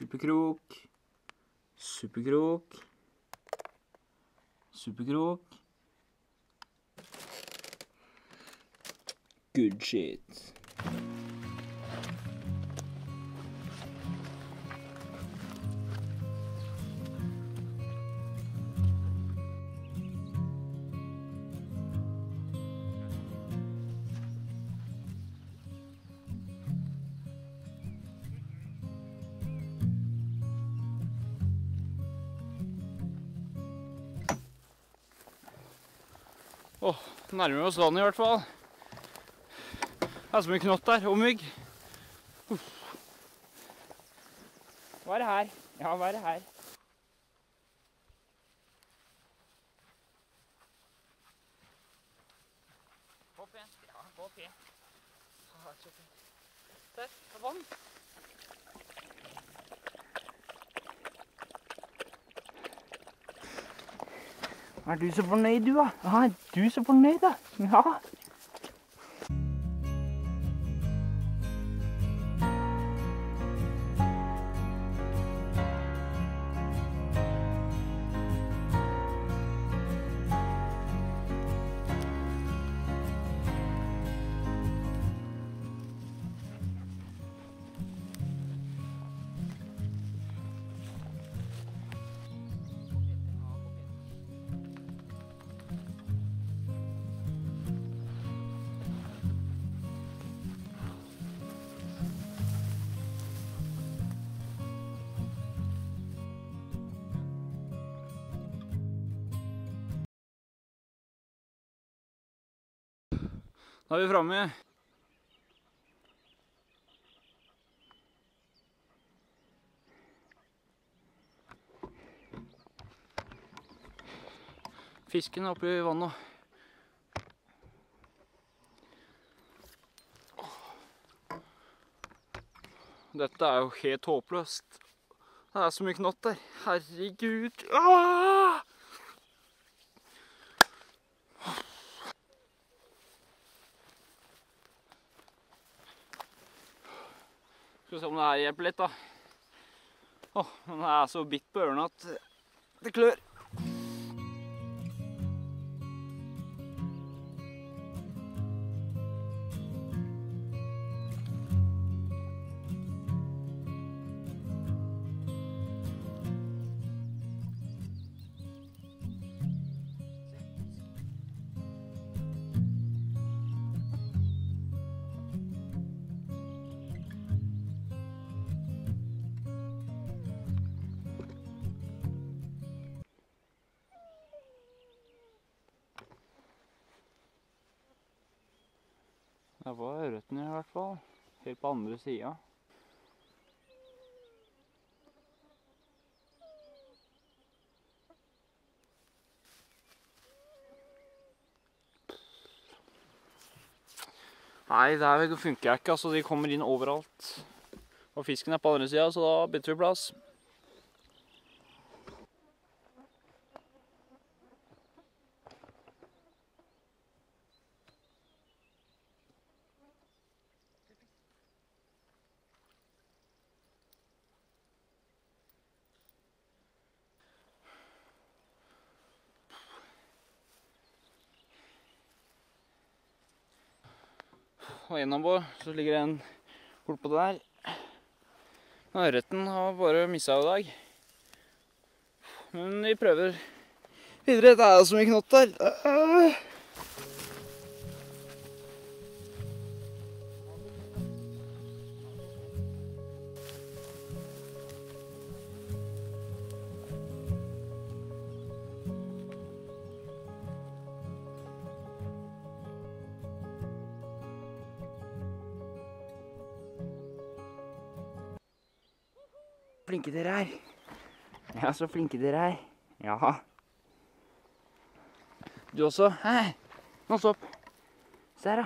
Superkrok. Superkrok. Superkrok. Good shit. Nærmer vi oss vann i hvert fall. Det er så mye knott der, og mygg. Hva er det her? Ja, hva er det her? Gå pent. Ja, gå pent. Så fint. Der, det er vann. Er du så fornøyd, du da? Ja, er du så fornøyd da? Ja. Da er vi fremme. Fisken er oppe i vannet. Dette er jo helt håpløst. Det er så mye knott der. Herregud. Ah! Skal vi se om det her hjelper litt da. Men det er så bitt på ørene at det klør. Det var ørreten i hvert fall, helt på andre siden. Nei, det her funker ikke, altså de kommer inn overalt. Og fisken er på andre siden, så da bytter vi plass. Og gjennom så ligger det en bort på der. Ørreten har bare misset i dag. Men vi prøver videre. Det er så mye knott der. Flinke dere er. Ja, så flinke dere er. Ja. Du også? Hei, nå stopp. Se her da.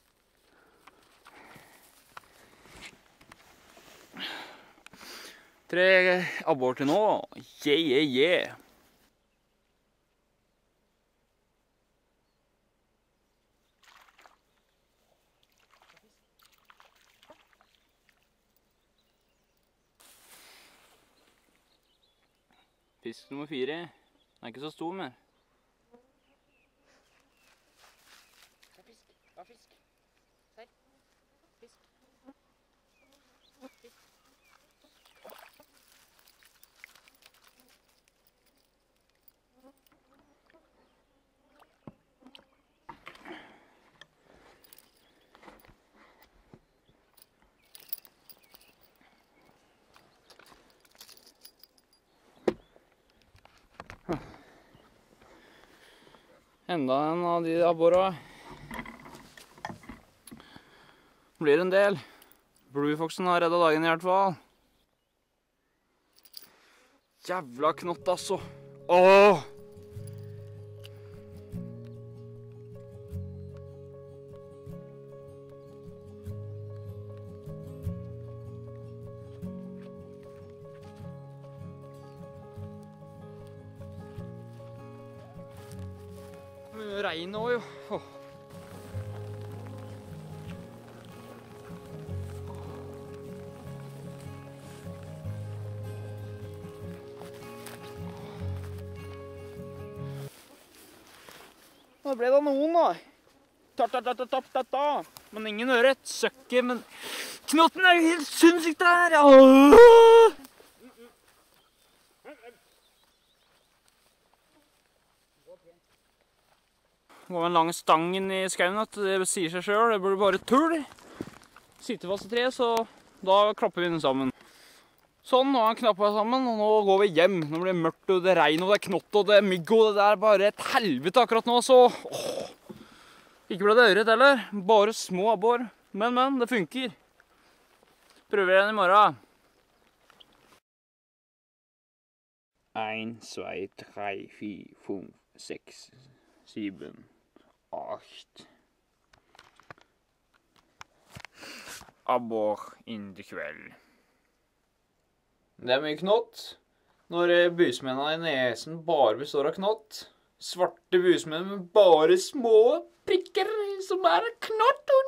3 abbor til nå. Yeah. Fisk nummer 4. Den er ikke så stor mer. Fisk. Ja, fisk. Ser. Fisk. Fisk. Enda en av de abborra. Blir en del. Bluefoxen har reddet dagen i hvert fall. Jævla knott, altså. Åh! Mye regn nå, jo. Åh. Det ble da noen, da. Ta-ta-ta-ta-ta-ta. Men ingen ørret. Søkke, men knotten er jo helt sinnssykt der. Åh! Det var en lang stang inn i skauen, at det sier seg selv. Det burde bare tull. Sitte fast i treet, så da klapper vi den sammen. Sånn, nå har han knappet sammen, og nå går vi hjem. Nå blir det mørkt, og det regner, og det er knott, og det er mygg, og det er bare et helvete akkurat nå, så... Ikke ble det øret heller. Bare små abbor. Men, det funker. Prøver igjen i morgen. 1, 2, 3, 4, 5, 6, 7, 8. Abbor inn til kveld. Det er mye knott. Når busmennene i nesen bare består av knott. Svarte busmenn med bare små prikker som er knott og